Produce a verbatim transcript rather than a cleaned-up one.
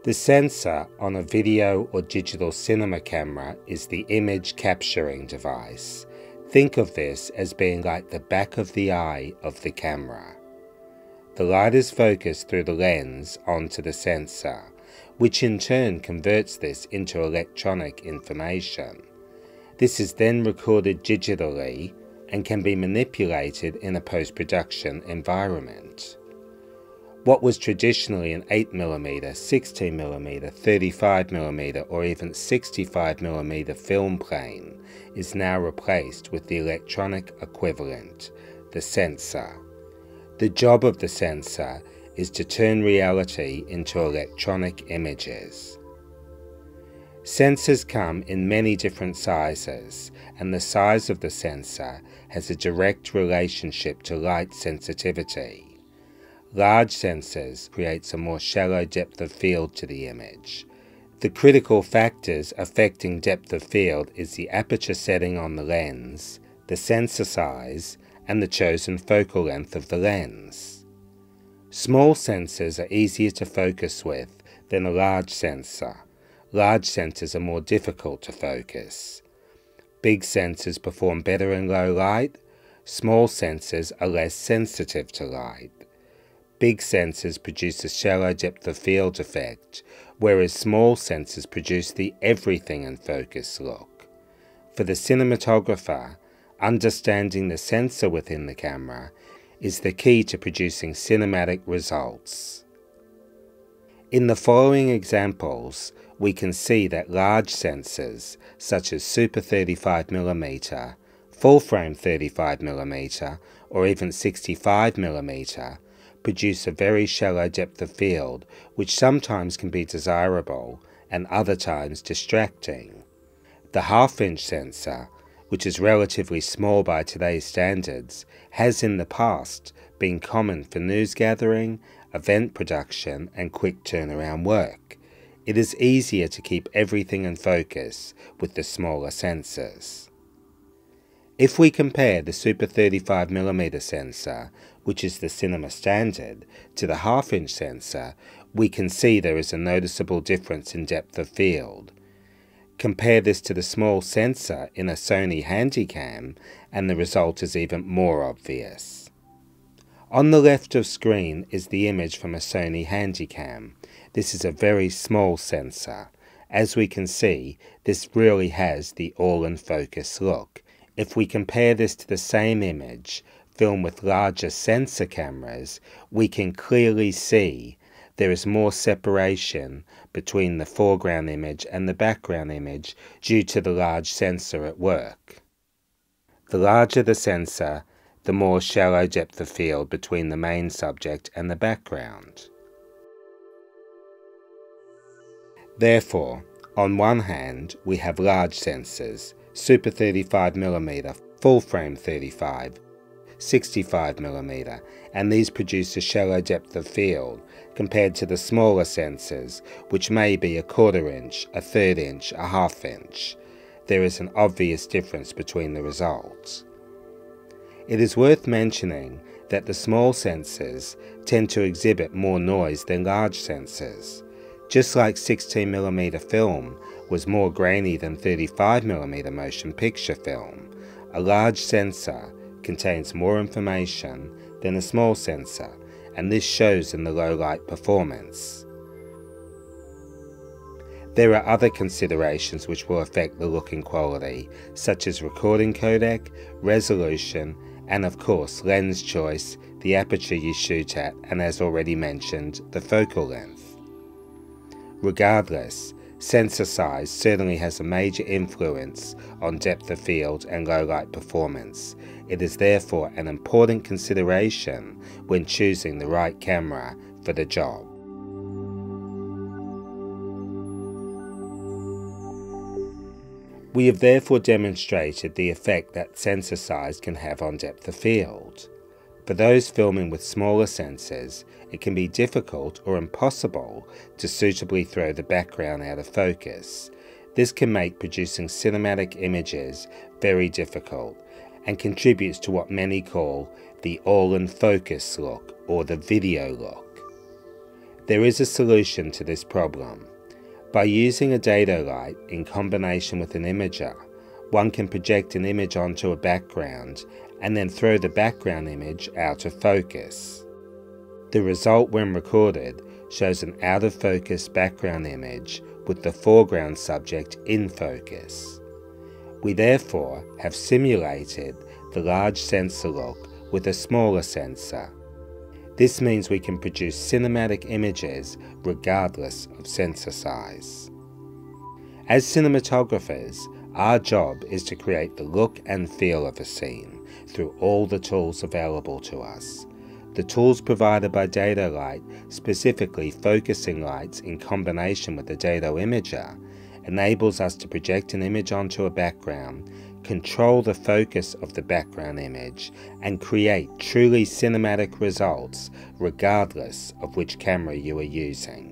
The sensor on a video or digital cinema camera is the image capturing device. Think of this as being like the back of the eye of the camera. The light is focused through the lens onto the sensor, which in turn converts this into electronic information. This is then recorded digitally and can be manipulated in a post-production environment. What was traditionally an eight millimeter, sixteen millimeter, thirty-five millimeter or even sixty-five millimeter film plane is now replaced with the electronic equivalent, the sensor. The job of the sensor is to turn reality into electronic images. Sensors come in many different sizes, and the size of the sensor has a direct relationship to light sensitivity. Large sensors creates a more shallow depth of field to the image. The critical factors affecting depth of field is the aperture setting on the lens, the sensor size, and the chosen focal length of the lens. Small sensors are easier to focus with than a large sensor. Large sensors are more difficult to focus. Big sensors perform better in low light. Small sensors are less sensitive to light. Big sensors produce a shallow depth of field effect, whereas small sensors produce the everything in focus look. For the cinematographer, understanding the sensor within the camera is the key to producing cinematic results. In the following examples, we can see that large sensors, such as super thirty-five millimeter, full frame thirty-five millimeter, or even sixty-five millimeter, produce a very shallow depth of field, which sometimes can be desirable and other times distracting. The half-inch sensor, which is relatively small by today's standards, has in the past been common for news gathering, event production, and quick turnaround work. It is easier to keep everything in focus with the smaller sensors. If we compare the super thirty-five millimeter sensor, which is the cinema standard, to the half-inch sensor, we can see there is a noticeable difference in depth of field. Compare this to the small sensor in a Sony Handycam, and the result is even more obvious. On the left of screen is the image from a Sony Handycam. This is a very small sensor. As we can see, this really has the all-in-focus look. If we compare this to the same image, filmed with larger sensor cameras, we can clearly see there is more separation between the foreground image and the background image due to the large sensor at work. The larger the sensor, the more shallow depth of field between the main subject and the background. Therefore, on one hand, we have large sensors, super thirty-five millimeter, full frame thirty-five, sixty-five millimeter, and these produce a shallow depth of field compared to the smaller sensors, which may be a quarter inch, a third inch, a half inch. There is an obvious difference between the results. It is worth mentioning that the small sensors tend to exhibit more noise than large sensors. Just like sixteen millimeter film was more grainy than thirty-five millimeter motion picture film, a large sensor contains more information than a small sensor, and this shows in the low light performance. There are other considerations which will affect the look and quality, such as recording codec, resolution, and of course lens choice, the aperture you shoot at, and as already mentioned, the focal length. Regardless, sensor size certainly has a major influence on depth of field and low light performance. It is therefore an important consideration when choosing the right camera for the job. We have therefore demonstrated the effect that sensor size can have on depth of field. For those filming with smaller sensors, it can be difficult or impossible to suitably throw the background out of focus. This can make producing cinematic images very difficult and contributes to what many call the all-in-focus look or the video look. There is a solution to this problem. By using a dedolight in combination with an imager, one can project an image onto a background and then throw the background image out of focus. The result when recorded shows an out of focus background image with the foreground subject in focus. We therefore have simulated the large sensor look with a smaller sensor. This means we can produce cinematic images regardless of sensor size. As cinematographers, our job is to create the look and feel of a scene through all the tools available to us. The tools provided by dedolight, specifically focusing lights in combination with the dedo imager, enables us to project an image onto a background, control the focus of the background image, and create truly cinematic results regardless of which camera you are using.